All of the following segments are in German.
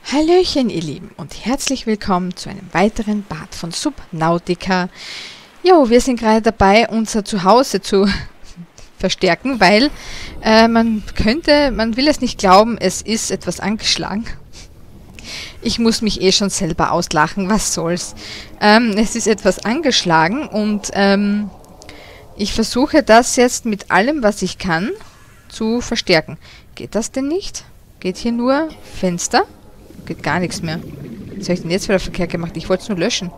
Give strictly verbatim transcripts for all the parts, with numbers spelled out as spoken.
Hallöchen ihr Lieben und herzlich willkommen zu einem weiteren Part von Subnautica. Jo, wir sind gerade dabei, unser Zuhause zu verstärken, weil äh, man könnte, man will es nicht glauben, es ist etwas angeschlagen. Ich muss mich eh schon selber auslachen, was soll's. Ähm, es ist etwas angeschlagen und ähm, ich versuche das jetzt mit allem, was ich kann, zu verstärken. Geht das denn nicht? Geht hier nur Fenster? Geht gar nichts mehr. Was habe ich denn jetzt wieder verkehrt gemacht? Ich wollte es nur löschen.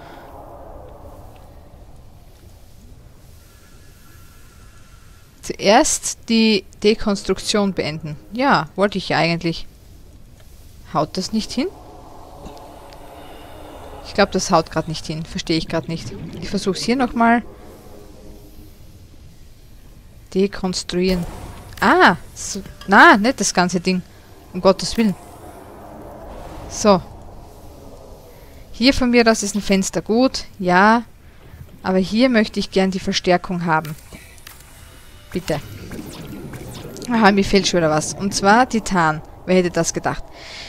Zuerst die Dekonstruktion beenden. Ja, wollte ich ja eigentlich. Haut das nicht hin? Ich glaube, das haut gerade nicht hin. Verstehe ich gerade nicht. Ich versuche es hier nochmal. Dekonstruieren. Ah! So, na, nicht das ganze Ding. Um Gottes Willen. So. Hier von mir aus ist ein Fenster gut. Ja. Aber hier möchte ich gern die Verstärkung haben. Bitte. Aha, mir fehlt schon wieder was. Und zwar Titan. Wer hätte das gedacht?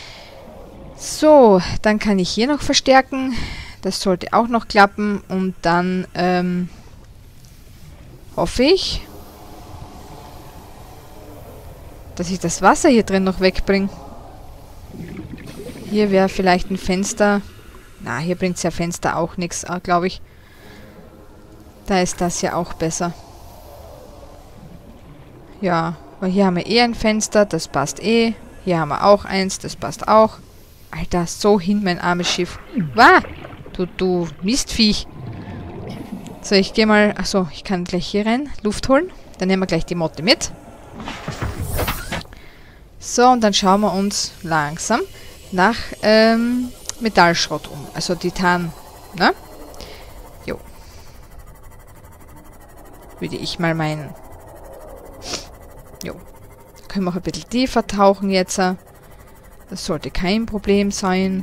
So, dann kann ich hier noch verstärken. Das sollte auch noch klappen. Und dann ähm, hoffe ich, dass ich das Wasser hier drin noch wegbringe. Hier wäre vielleicht ein Fenster. Na, hier bringt es ja Fenster auch nichts, glaube ich. Da ist das ja auch besser. Ja, weil hier haben wir eh ein Fenster, das passt eh. Hier haben wir auch eins, das passt auch. Alter, so hin, mein armes Schiff. Wah! Du, du Mistviech. So, ich gehe mal... Achso, ich kann gleich hier rein Luft holen. Dann nehmen wir gleich die Motte mit. So, und dann schauen wir uns langsam nach ähm, Metallschrott um. Also Titan, ne? Jo. Würde ich mal meinen. Jo. Können wir auch ein bisschen tiefer tauchen jetzt. Das sollte kein Problem sein.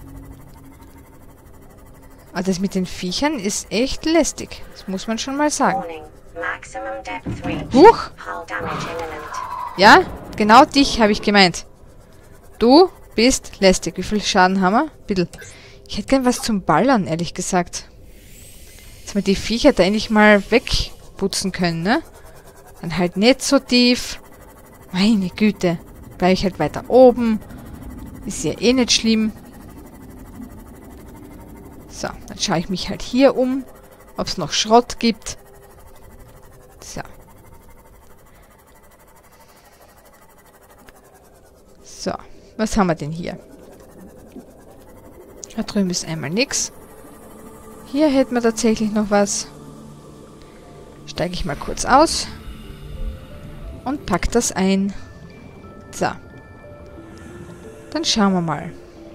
Aber das mit den Viechern ist echt lästig. Das muss man schon mal sagen. Huch! Ja, genau dich habe ich gemeint. Du bist lästig. Wie viel Schaden haben wir? Bitte. Ich hätte gern was zum Ballern, ehrlich gesagt. Dass wir die Viecher da endlich mal wegputzen können, ne? Dann halt nicht so tief. Meine Güte. Bleib ich halt weiter oben. Ist ja eh nicht schlimm. So, dann schaue ich mich halt hier um, ob es noch Schrott gibt. So. So, was haben wir denn hier? Da drüben ist einmal nichts. Hier hätten wir tatsächlich noch was. Steige ich mal kurz aus. Und pack das ein. So. Dann schauen wir mal.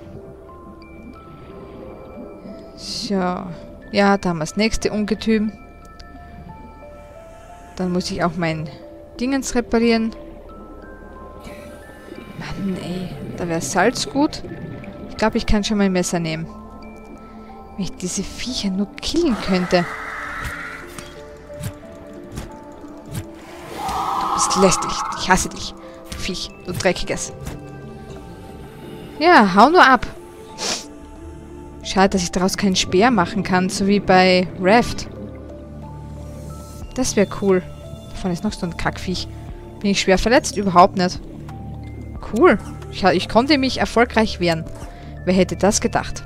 So. Ja, da haben wir das nächste Ungetüm. Dann muss ich auch mein Dingens reparieren. Mann, ey. Da wäre Salz gut. Ich glaube, ich kann schon mein Messer nehmen. Wenn ich diese Viecher nur killen könnte. Du bist lästig. Ich hasse dich. Du Viech. Du Dreckiges. Ja, hau nur ab. Schade, dass ich daraus keinen Speer machen kann, so wie bei Raft. Das wäre cool. Davon ist noch so ein Kackviech. Bin ich schwer verletzt? Überhaupt nicht. Cool. Ich, ich konnte mich erfolgreich wehren. Wer hätte das gedacht?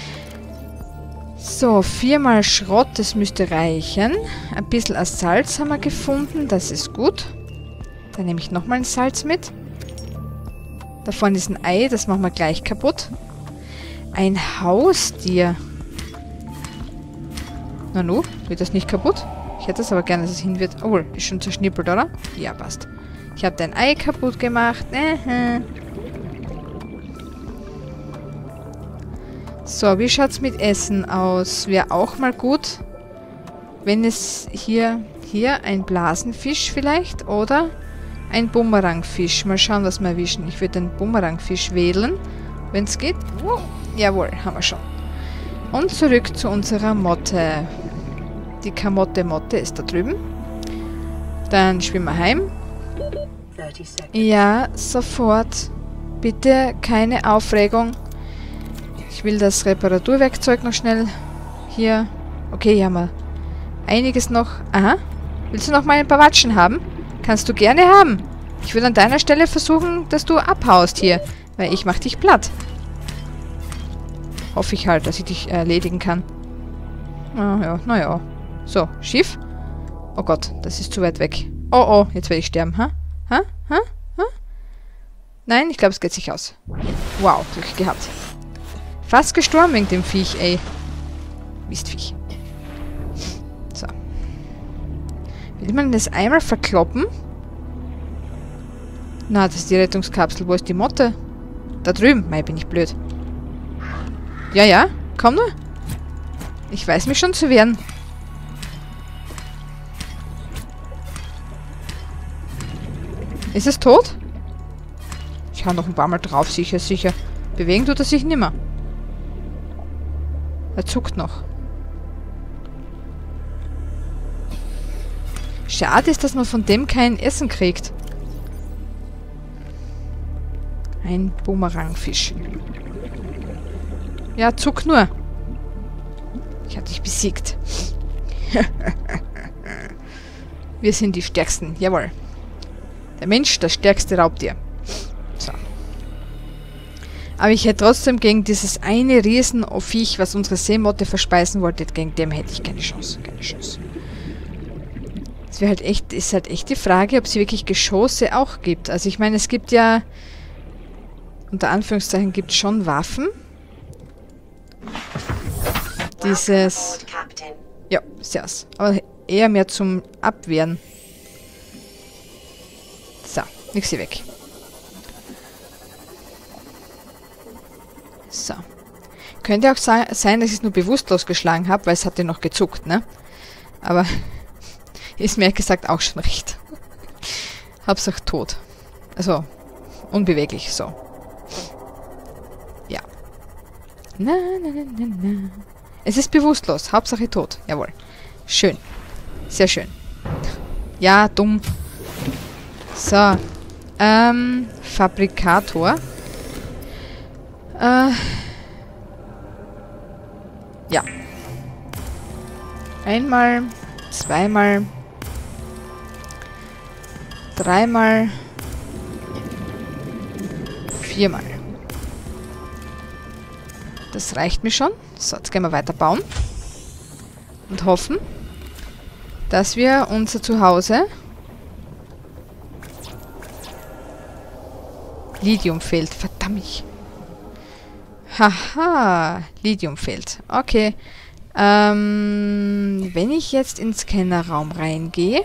So, viermal Schrott, das müsste reichen. Ein bisschen als Salz haben wir gefunden, das ist gut. Dann nehme ich nochmal ein Salz mit. Da vorne ist ein Ei, das machen wir gleich kaputt. Ein Haustier. Nanu, wird das nicht kaputt? Ich hätte es aber gerne, dass es hin wird. Oh, ist schon zerschnippelt, oder? Ja, passt. Ich habe dein Ei kaputt gemacht. Äh, so, wie schaut es mit Essen aus? Wäre auch mal gut, wenn es hier, hier ein Blasenfisch vielleicht oder ein Bumerangfisch. Mal schauen, was wir erwischen. Ich würde den Bumerangfisch wählen, wenn es geht. Oh, jawohl, haben wir schon. Und zurück zu unserer Motte. Die Kamotte-Motte ist da drüben. Dann schwimmen wir heim. Ja, sofort. Bitte keine Aufregung. Ich will das Reparaturwerkzeug noch schnell hier... Okay, hier haben wir einiges noch. Aha. Willst du noch mal ein paar Watschen haben? Kannst du gerne haben. Ich würde an deiner Stelle versuchen, dass du abhaust hier. Weil ich mach dich platt. Hoffe ich halt, dass ich dich erledigen kann. Naja, naja. So, Schiff. Oh Gott, das ist zu weit weg. Oh, oh, jetzt werde ich sterben, ha? Ha? Ha? Ha? Nein, ich glaube, es geht sich aus. Wow, Glück gehabt. Fast gestorben wegen dem Viech, ey. Mistviech. So. Will man das einmal verkloppen? Na, das ist die Rettungskapsel. Wo ist die Motte? Da drüben. Mei, bin ich blöd. Ja, ja. Komm nur. Ich weiß mich schon zu wehren. Ist es tot? Ich hau noch ein paar Mal drauf, sicher, sicher. Bewegen tut er sich nimmer. Er zuckt noch. Schade ist, dass man von dem kein Essen kriegt. Ein Bumerangfisch. Ja, zuck nur. Ich hab dich besiegt. Wir sind die Stärksten. Jawohl. Der Mensch, das stärkste Raubtier. So. Aber ich hätte trotzdem gegen dieses eine Riesenviech, was unsere Seemotte verspeisen wollte, gegen dem hätte ich keine Chance. Keine Chance. Es wäre halt echt, ist halt echt die Frage, ob es wirklich Geschosse auch gibt. Also ich meine, es gibt ja, unter Anführungszeichen, gibt es schon Waffen. Dieses... Ja, servus. Aber eher mehr zum Abwehren. So, nix hier weg. So. Könnte auch sein, dass ich es nur bewusstlos geschlagen habe, weil es hat ja noch gezuckt, ne? Aber ist mir ehrlich gesagt auch schon recht. Hauptsache tot. Also, unbeweglich, so. Ja. Na, na, na, na, na. Es ist bewusstlos. Hauptsache tot. Jawohl. Schön. Sehr schön. Ja, dumm. So. Ähm, Fabrikator. Äh. Ja. Einmal, zweimal, dreimal, viermal. Das reicht mir schon. So, jetzt gehen wir weiter bauen. Und hoffen, dass wir unser Zuhause... Lithium fehlt. Verdammt. Haha. Lithium fehlt. Okay. Ähm, wenn ich jetzt ins Scannerraum reingehe...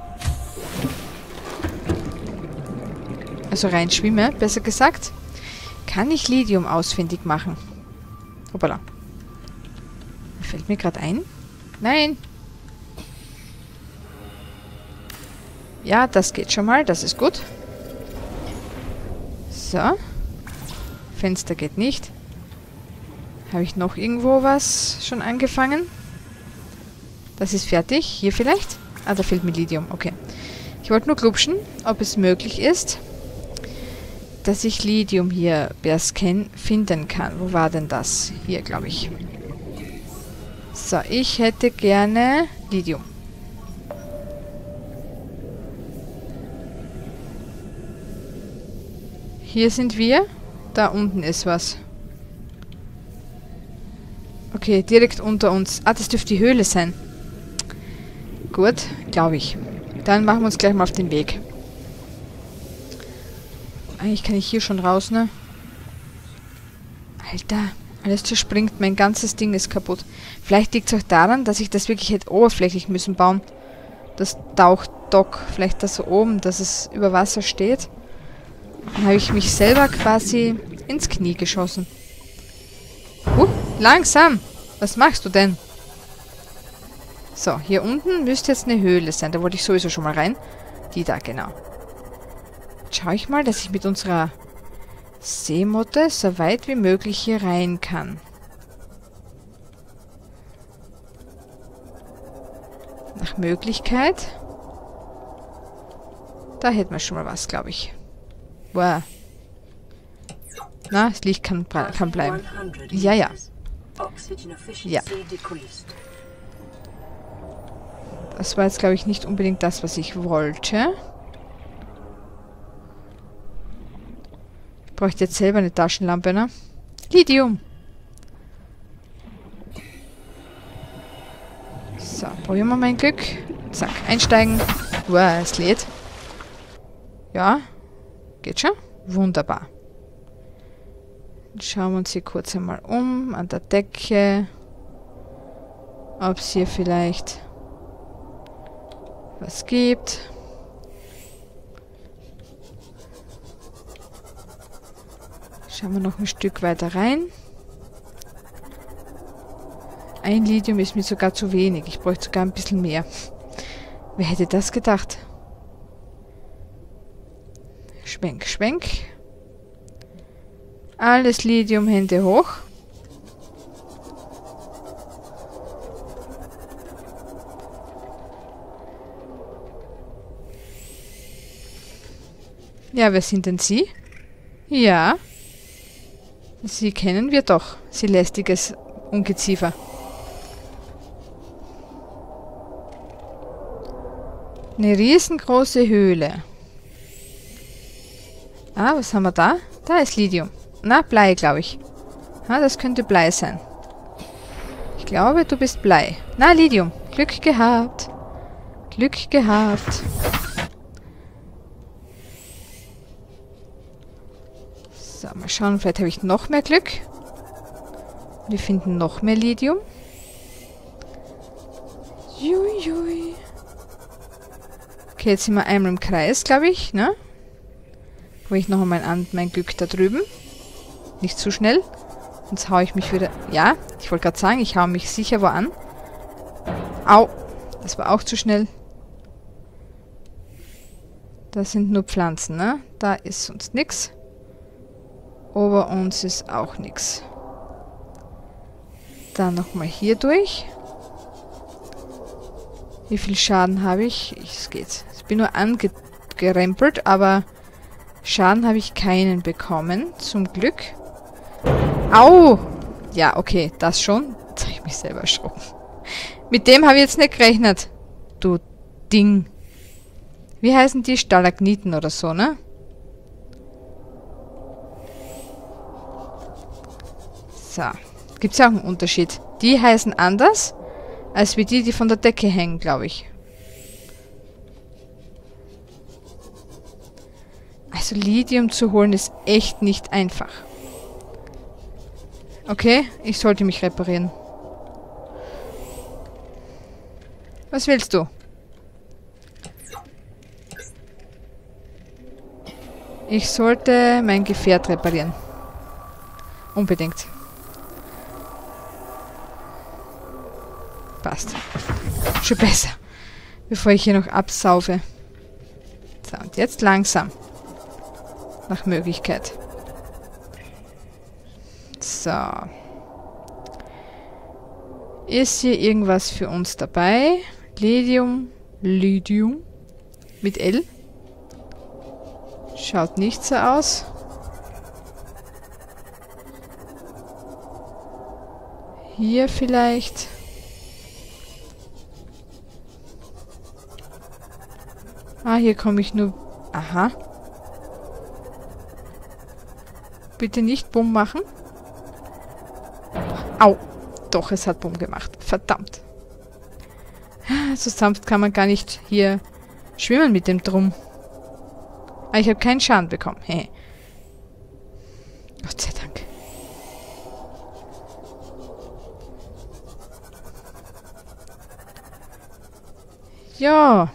Also reinschwimme, besser gesagt, kann ich Lithium ausfindig machen. Hoppala. Fällt mir gerade ein. Nein. Ja, das geht schon mal. Das ist gut. So. Fenster geht nicht. Habe ich noch irgendwo was schon angefangen? Das ist fertig. Hier vielleicht? Ah, da fehlt mir Lithium. Okay. Ich wollte nur glupschen, ob es möglich ist, dass ich Lithium hier per Scan finden kann. Wo war denn das? Hier, glaube ich. So, ich hätte gerne Lithium. Hier sind wir. Da unten ist was. Okay, direkt unter uns. Ah, das dürfte die Höhle sein. Gut, glaube ich. Dann machen wir uns gleich mal auf den Weg. Eigentlich kann ich hier schon raus, ne? Alter, alles zerspringt. Mein ganzes Ding ist kaputt. Vielleicht liegt es auch daran, dass ich das wirklich hätte oberflächlich müssen bauen. Das Tauchdock. Vielleicht das so oben, dass es über Wasser steht. Dann habe ich mich selber quasi ins Knie geschossen. Uh, langsam! Was machst du denn? So, hier unten müsste jetzt eine Höhle sein. Da wollte ich sowieso schon mal rein. Die da, genau. Jetzt schaue ich mal, dass ich mit unserer Seemotte so weit wie möglich hier rein kann. Nach Möglichkeit. Da hätten wir schon mal was, glaube ich. Wow. Na, das Licht kann, kann bleiben. Ja, ja. Ja. Das war jetzt, glaube ich, nicht unbedingt das, was ich wollte. Ich bräuchte jetzt selber eine Taschenlampe, ne? Lithium! So, probieren wir mein Glück. Zack, einsteigen. Wow, es lädt. Ja, geht schon. Wunderbar. Dann schauen wir uns hier kurz einmal um, an der Decke. Ob es hier vielleicht was gibt. Schauen wir noch ein Stück weiter rein. Ein Lithium ist mir sogar zu wenig. Ich bräuchte sogar ein bisschen mehr. Wer hätte das gedacht? Schwenk, schwenk. Alles Lithium, Hände hoch. Ja, wer sind denn Sie? Ja. Sie kennen wir doch, Sie lästiges Ungeziefer. Eine riesengroße Höhle. Ah, was haben wir da? Da ist Lithium. Na, Blei, glaube ich. Ah, das könnte Blei sein. Ich glaube, du bist Blei. Na, Lithium. Glück gehabt. Glück gehabt. So, mal schauen, vielleicht habe ich noch mehr Glück. Wir finden noch mehr Lithium. Jui, jui. Okay, jetzt sind wir einmal im Kreis, glaube ich, ne? Wo ich noch einmal an mein Glück da drüben. Nicht zu schnell. Sonst haue ich mich wieder... Ja, ich wollte gerade sagen, ich haue mich sicher wo an. Au, das war auch zu schnell. Das sind nur Pflanzen, ne? Da ist sonst nichts. Ober uns ist auch nichts. Dann nochmal hier durch. Wie viel Schaden habe ich? Es geht. Ich bin nur angerempelt, aber Schaden habe ich keinen bekommen. Zum Glück. Au! Ja, okay, das schon. Jetzt habe ich mich selber erschrocken. Mit dem habe ich jetzt nicht gerechnet. Du Ding. Wie heißen die? Stalagniten oder so, ne? So. Gibt es ja auch einen Unterschied. Die heißen anders, als wie die, die von der Decke hängen, glaube ich. Also Lithium zu holen ist echt nicht einfach. Okay, ich sollte mich reparieren. Was willst du? Ich sollte mein Gefährt reparieren. Unbedingt. Passt. Schon besser. Bevor ich hier noch absaufe. So, und jetzt langsam. Nach Möglichkeit. So. Ist hier irgendwas für uns dabei? Lithium. Lithium. Mit L. Schaut nicht so aus. Hier vielleicht. Ah, hier komme ich nur... Aha. Bitte nicht Bumm machen. Au. Doch, es hat Bumm gemacht. Verdammt. So sanft kann man gar nicht hier schwimmen mit dem Drum. Ah, ich habe keinen Schaden bekommen. Hey. Gott sei Dank. Ja.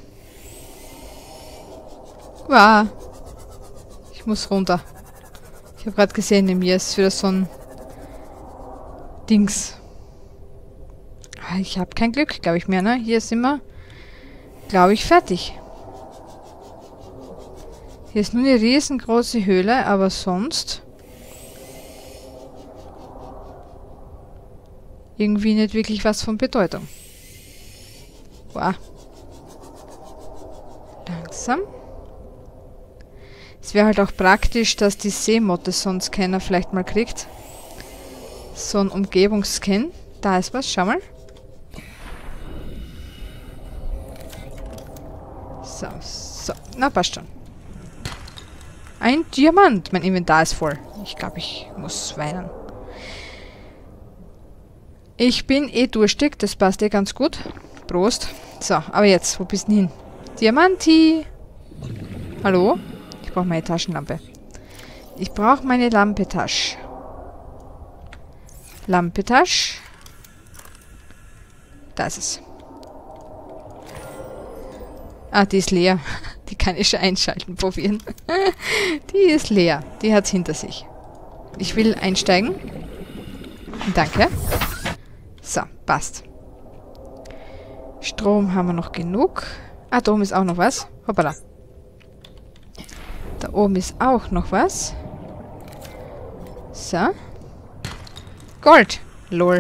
Wow. Ich muss runter. Ich habe gerade gesehen, in mir ist wieder so ein Dings. Ich habe kein Glück, glaube ich mehr, ne? Hier sind wir, glaube ich, fertig. Hier ist nur eine riesengroße Höhle, aber sonst irgendwie nicht wirklich was von Bedeutung. Wow. Langsam. Es wäre halt auch praktisch, dass die Seemotte so einen Scanner vielleicht mal kriegt. So ein Umgebungsscan. Da ist was, schau mal. So, so. Na, passt schon. Ein Diamant. Mein Inventar ist voll. Ich glaube, ich muss weinen. Ich bin eh durstig. Das passt eh ganz gut. Prost. So, aber jetzt, wo bist du hin? Diamanti! Hallo? Ich brauche meine Taschenlampe. Ich brauche meine Lampetasche. Lampetasche. Da ist es. Ah, die ist leer. Die kann ich schon einschalten, probieren. Die ist leer. Die hat es hinter sich. Ich will einsteigen. Danke. So, passt. Strom haben wir noch genug. Ah, da oben ist auch noch was. Hoppala. Da oben ist auch noch was. So. Gold. Lol.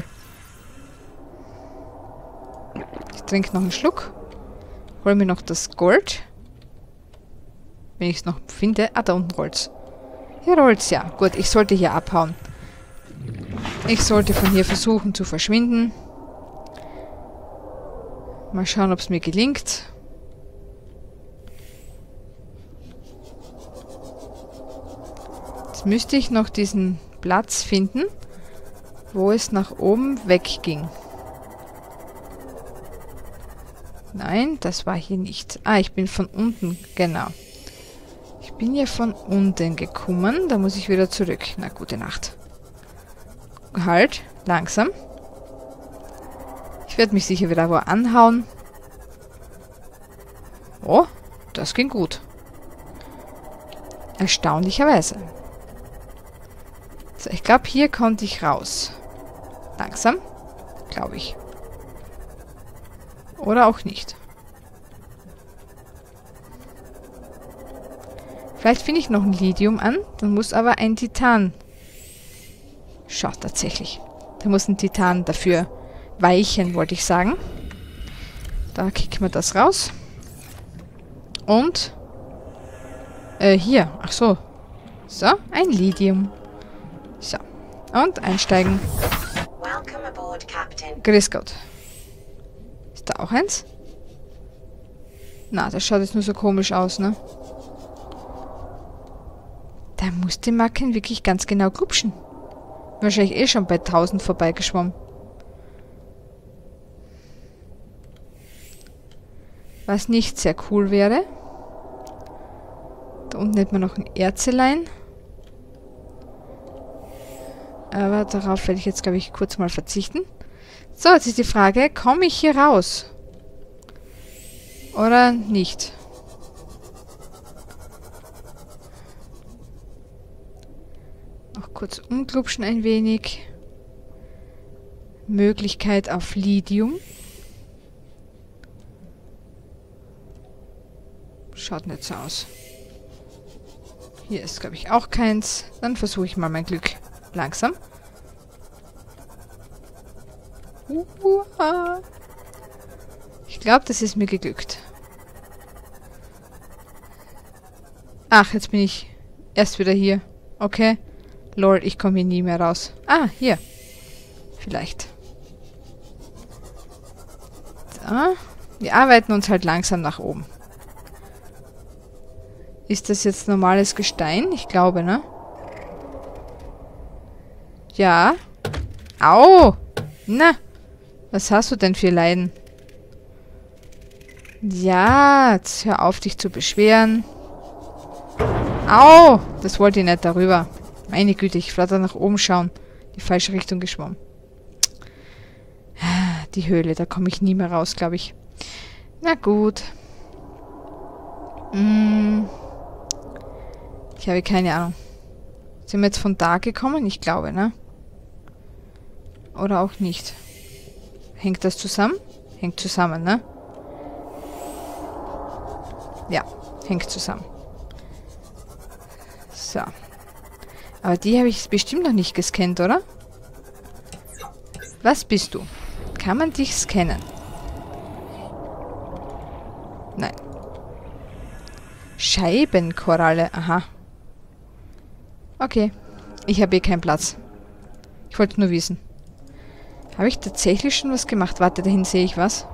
Ich trinke noch einen Schluck. Hol mir noch das Gold. Wenn ich es noch finde. Ah, da unten rollt's. Hier rollt's, ja. Gut, ich sollte hier abhauen. Ich sollte von hier versuchen zu verschwinden. Mal schauen, ob es mir gelingt. Jetzt müsste ich noch diesen Platz finden, wo es nach oben wegging. Nein, das war hier nicht. Ah, ich bin von unten, genau. Ich bin ja von unten gekommen, da muss ich wieder zurück. Na, gute Nacht. Halt, langsam. Ich werde mich sicher wieder wo anhauen. Oh, das ging gut. Erstaunlicherweise. So, ich glaube, hier konnte ich raus. Langsam, glaube ich. Oder auch nicht. Vielleicht finde ich noch ein Lidium an, dann muss aber ein Titan. Schau, tatsächlich. Da muss ein Titan dafür weichen, wollte ich sagen. Da kicken wir das raus. Und äh, hier, ach so. So, ein Lidium. So, und einsteigen. Grüß Gott. Ist da auch eins? Na, das schaut jetzt nur so komisch aus, ne? Da muss die Macken wirklich ganz genau glupschen. Wahrscheinlich eh schon bei tausend vorbeigeschwommen. Was nicht sehr cool wäre. Da unten hätten wir noch ein Erzelein. Aber darauf werde ich jetzt, glaube ich, kurz mal verzichten. So, jetzt ist die Frage, komme ich hier raus? Oder nicht? Noch kurz umglupschen ein wenig. Möglichkeit auf Lidium. Schaut nicht so aus. Hier ist, glaube ich, auch keins. Dann versuche ich mal mein Glück. Langsam. Uha. Ich glaube, das ist mir geglückt. Ach, jetzt bin ich erst wieder hier. Okay. Lol, ich komme hier nie mehr raus. Ah, hier. Vielleicht. Da. Wir arbeiten uns halt langsam nach oben. Ist das jetzt normales Gestein? Ich glaube, ne? Ja. Au! Na! Was hast du denn für Leiden? Ja, jetzt hör auf, dich zu beschweren. Au! Das wollte ich nicht darüber. Meine Güte, ich wollte nach oben schauen. Die falsche Richtung geschwommen. Die Höhle, da komme ich nie mehr raus, glaube ich. Na gut. Hm. Ich habe keine Ahnung. Sind wir jetzt von da gekommen? Ich glaube, ne? Oder auch nicht. Hängt das zusammen? Hängt zusammen, ne? Ja, hängt zusammen. So. Aber die habe ich bestimmt noch nicht gescannt, oder? Was bist du? Kann man dich scannen? Nein. Scheibenkoralle. Aha. Okay. Ich habe eh keinen Platz. Ich wollte nur wissen. Habe ich tatsächlich schon was gemacht? Warte, dahin sehe ich was.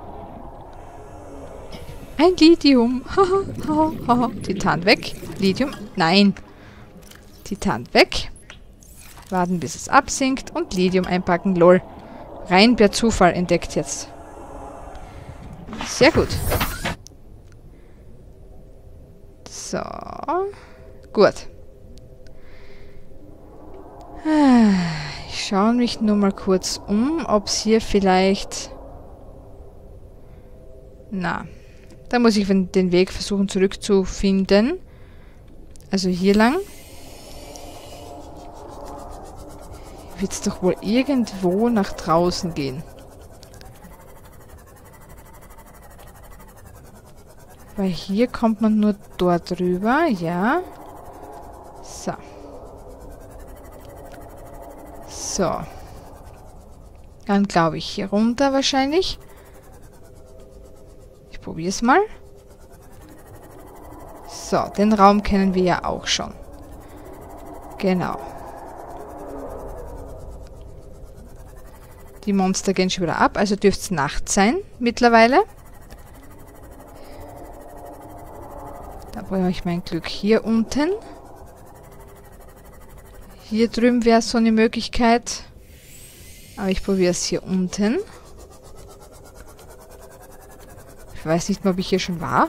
Ein Lithium. Titan weg. Lithium. Nein. Titan weg. Warten, bis es absinkt. Und Lithium einpacken. Lol. Rein per Zufall entdeckt jetzt. Sehr gut. So. Gut. Ich schaue mich nur mal kurz um, ob es hier vielleicht... Na, da muss ich den Weg versuchen zurückzufinden. Also hier lang. Wird es doch wohl irgendwo nach draußen gehen. Weil hier kommt man nur dort rüber, ja. So. So. Dann glaube ich hier runter wahrscheinlich. Ich probiere es mal. So, den Raum kennen wir ja auch schon. Genau. Die Monster gehen schon wieder ab, also dürfte es Nacht sein mittlerweile. Da brauche ich mein Glück hier unten. Hier drüben wäre so eine Möglichkeit. Aber ich probiere es hier unten. Ich weiß nicht mehr, ob ich hier schon war.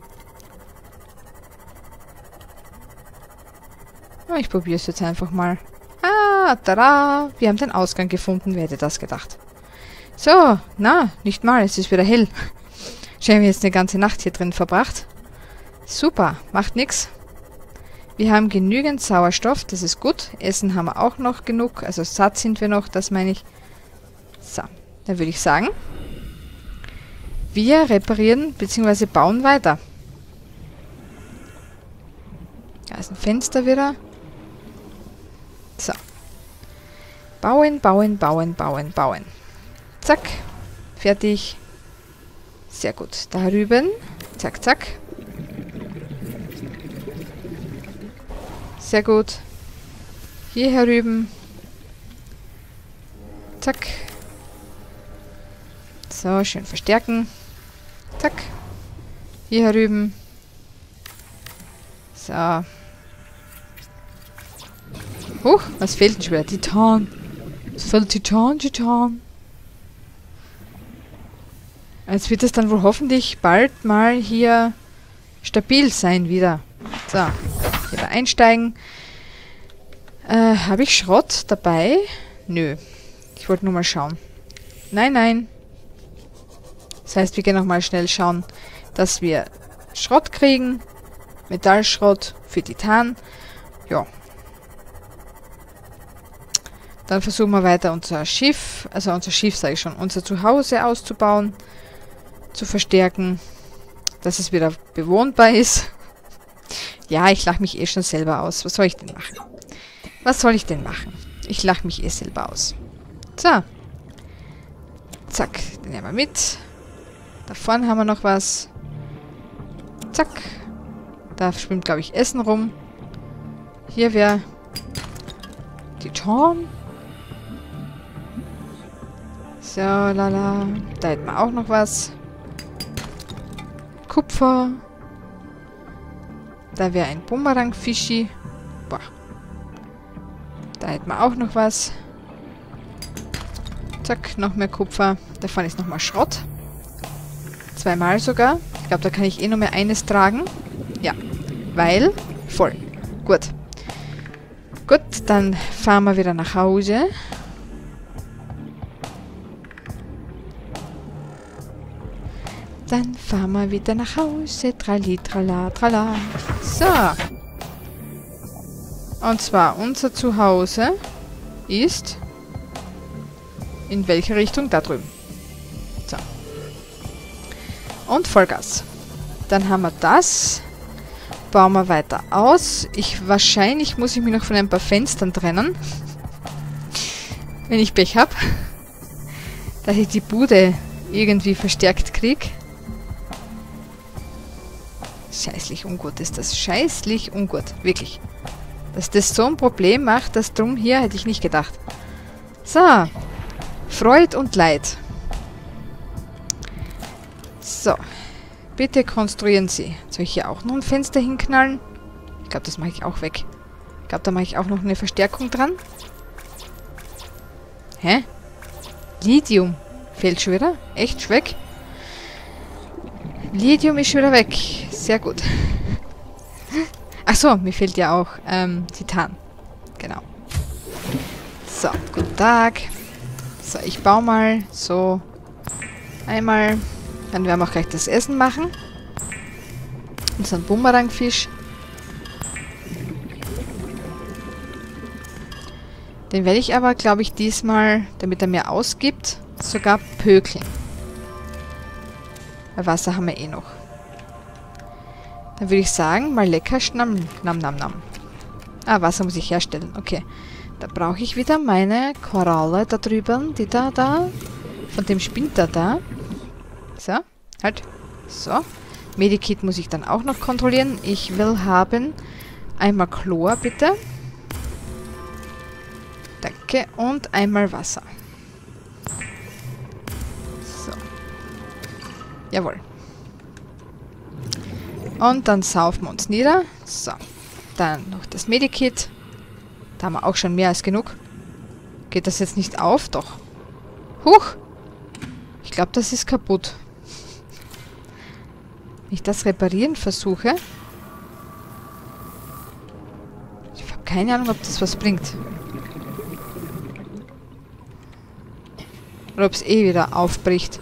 Aber ich probiere es jetzt einfach mal. Ah, tada! Wir haben den Ausgang gefunden. Wer hätte das gedacht? So, na, nicht mal. Es ist wieder hell. Scheinbar haben wir jetzt eine ganze Nacht hier drin verbracht. Super, macht nix. Wir haben genügend Sauerstoff, das ist gut. Essen haben wir auch noch genug, also satt sind wir noch, das meine ich. So, dann würde ich sagen, wir reparieren bzw. bauen weiter. Da ist ein Fenster wieder. So. Bauen, bauen, bauen, bauen, bauen. Zack. Fertig. Sehr gut. Da drüben. Zack, zack. Sehr gut. Hier herüben. Zack. So, schön verstärken. Zack. Hier herüben. So. Huch, was fehlt denn schon wieder? Titan. Es fehlt Titan, Titan. Jetzt wird es dann wohl hoffentlich bald mal hier stabil sein wieder. So. Wieder einsteigen. Äh, habe ich Schrott dabei? Nö. Ich wollte nur mal schauen. Nein, nein. Das heißt, wir gehen nochmal schnell schauen, dass wir Schrott kriegen. Metallschrott für Titan. Ja. Dann versuchen wir weiter unser Schiff, also unser Schiff sage ich schon, unser Zuhause auszubauen, zu verstärken, dass es wieder bewohnbar ist. Ja, ich lache mich eh schon selber aus. Was soll ich denn machen? Was soll ich denn machen? Ich lache mich eh selber aus. So. Zack, den nehmen wir mit. Da vorne haben wir noch was. Zack. Da schwimmt, glaube ich, Essen rum. Hier wäre Titan. So, lala. Da hätten wir auch noch was. Kupfer. Da wäre ein Bumerang-Fischi. Boah. Da hätten wir auch noch was. Zack, noch mehr Kupfer. Da vorne ist nochmal Schrott. Zweimal sogar. Ich glaube, da kann ich eh nur mehr eines tragen. Ja, weil voll. Gut. Gut, dann fahren wir wieder nach Hause. Dann fahren wir wieder nach Hause. Trali, trala, trala. So. Und zwar, unser Zuhause ist in welche Richtung? Da drüben. So. Und Vollgas. Dann haben wir das. Bauen wir weiter aus. Ich, wahrscheinlich muss ich mich noch von ein paar Fenstern trennen. Wenn ich Pech habe. Dass ich die Bude irgendwie verstärkt kriege. Scheißlich ungut ist das. Scheißlich ungut. Wirklich. Dass das so ein Problem macht, das drum hier, hätte ich nicht gedacht. So. Freud und Leid. So. Bitte konstruieren Sie. Soll ich hier auch noch ein Fenster hinknallen? Ich glaube, das mache ich auch weg. Ich glaube, da mache ich auch noch eine Verstärkung dran. Hä? Lithium. Fehlt schon wieder? Echt? Schon weg? Lithium ist schon wieder weg. Sehr gut. Achso, mir fehlt ja auch ähm, Titan. Genau. So, guten Tag. So, ich baue mal so einmal. Dann werden wir auch gleich das Essen machen. Unseren Bumerangfisch. Den werde ich aber, glaube ich, diesmal, damit er mir ausgibt, sogar pökeln. Weil Wasser haben wir eh noch. Dann würde ich sagen, mal lecker schnamm, nam, nam, nam. Ah, Wasser muss ich herstellen. Okay. Da brauche ich wieder meine Koralle da drüben. Die da, da. Von dem spinnt er da. So, halt. So. Medikit muss ich dann auch noch kontrollieren. Ich will haben einmal Chlor, bitte. Danke. Und einmal Wasser. So. Jawohl. Und dann saufen wir uns nieder. So. Dann noch das Medikit. Da haben wir auch schon mehr als genug. Geht das jetzt nicht auf? Doch. Huch! Ich glaube, das ist kaputt. Wenn ich das reparieren versuche. Ich habe keine Ahnung, ob das was bringt. Oder ob es eh wieder aufbricht.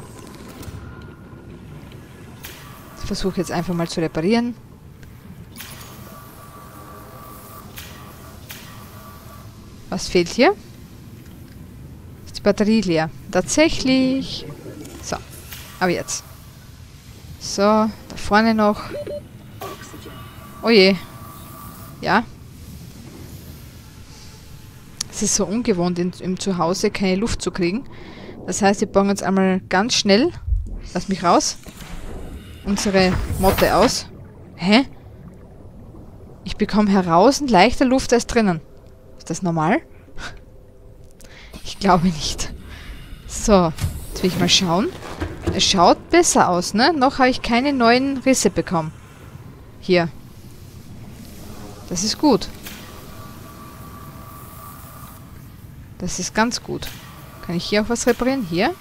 Ich versuche jetzt einfach mal zu reparieren. Was fehlt hier? Ist die Batterie leer? Tatsächlich. So. Aber jetzt. So, da vorne noch. Oh je. Ja. Es ist so ungewohnt, in, im Zuhause keine Luft zu kriegen. Das heißt, wir bauen jetzt einmal ganz schnell, lass mich raus, unsere Motte aus. Hä? Ich bekomme heraus leichter Luft als drinnen. Ist das normal? Ich glaube nicht. So, jetzt will ich mal schauen. Es schaut besser aus, ne? Noch habe ich keine neuen Risse bekommen. Hier. Das ist gut. Das ist ganz gut. Kann ich hier auch was reparieren? Hier?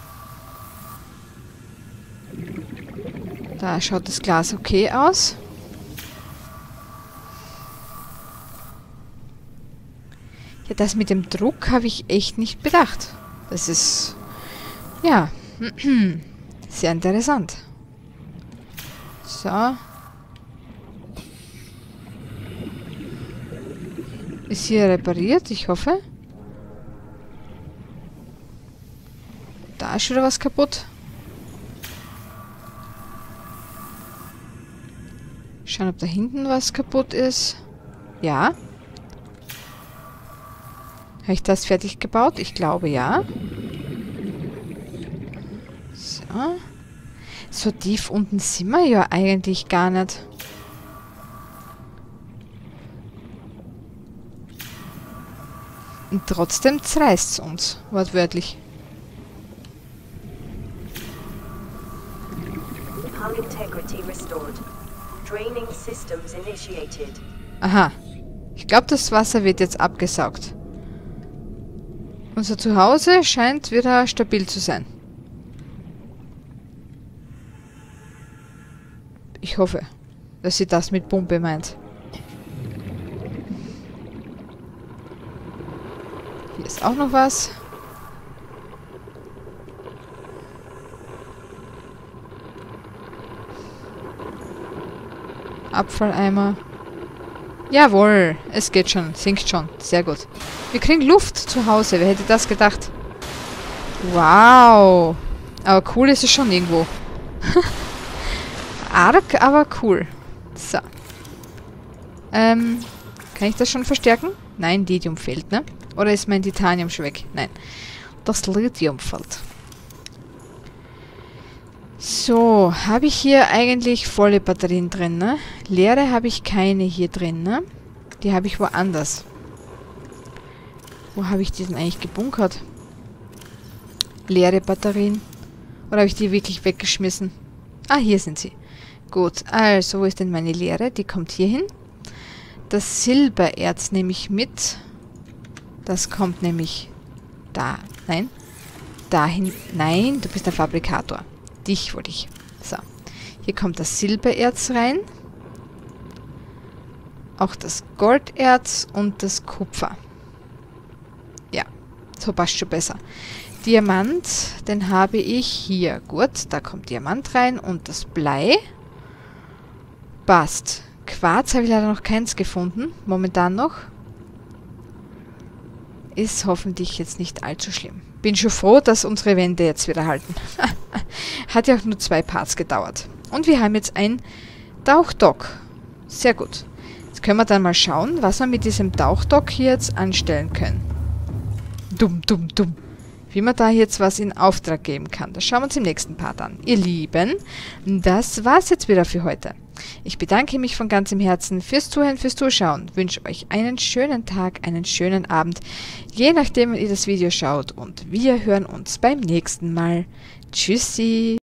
Da schaut das Glas okay aus. Ja, das mit dem Druck habe ich echt nicht bedacht. Das ist, ja, sehr interessant. So. Ist hier repariert? Ich hoffe. Da ist schon wieder was kaputt. Schauen, ob da hinten was kaputt ist. Ja. Habe ich das fertig gebaut? Ich glaube, ja. So. So tief unten sind wir ja eigentlich gar nicht. Und trotzdem zerreißt es uns, wortwörtlich. Hull integrity restored. Draining systems initiated. Aha. Ich glaube, das Wasser wird jetzt abgesaugt. Unser Zuhause scheint wieder stabil zu sein. Ich hoffe, dass sie das mit Pumpe meint. Hier ist auch noch was. Abfalleimer. Jawohl, es geht schon, sinkt schon. Sehr gut. Wir kriegen Luft zu Hause, wer hätte das gedacht? Wow. Aber cool ist es schon irgendwo. Arg, aber cool. So. Ähm, kann ich das schon verstärken? Nein, Lithium fehlt, ne? Oder ist mein Titanium schon weg? Nein. Das Lithium fehlt. So, habe ich hier eigentlich volle Batterien drin, ne? Leere habe ich keine hier drin, ne? Die habe ich woanders. Wo habe ich die denn eigentlich gebunkert? Leere Batterien. Oder habe ich die wirklich weggeschmissen? Ah, hier sind sie. Gut, also wo ist denn meine Leere? Die kommt hier hin. Das Silbererz nehme ich mit. Das kommt nämlich da. Nein. Dahin. Nein, du bist der Fabrikator. Dich wollte ich. So. Hier kommt das Silbererz rein. Auch das Golderz und das Kupfer. Ja, so passt schon besser. Diamant, den habe ich hier. Gut, da kommt Diamant rein und das Blei. Passt. Quarz habe ich leider noch keins gefunden. Momentan noch. Ist hoffentlich jetzt nicht allzu schlimm. Bin schon froh, dass unsere Wände jetzt wieder halten. Hat ja auch nur zwei Parts gedauert. Und wir haben jetzt ein Tauchdock. Sehr gut. Jetzt können wir dann mal schauen, was wir mit diesem Tauchdock hier jetzt anstellen können. Dumm, dumm, dumm. Wie man da jetzt was in Auftrag geben kann. Das schauen wir uns im nächsten Part an. Ihr Lieben, das war's jetzt wieder für heute. Ich bedanke mich von ganzem Herzen fürs Zuhören, fürs Zuschauen. Wünsche euch einen schönen Tag, einen schönen Abend, je nachdem, wie ihr das Video schaut. Und wir hören uns beim nächsten Mal. Tschüssi!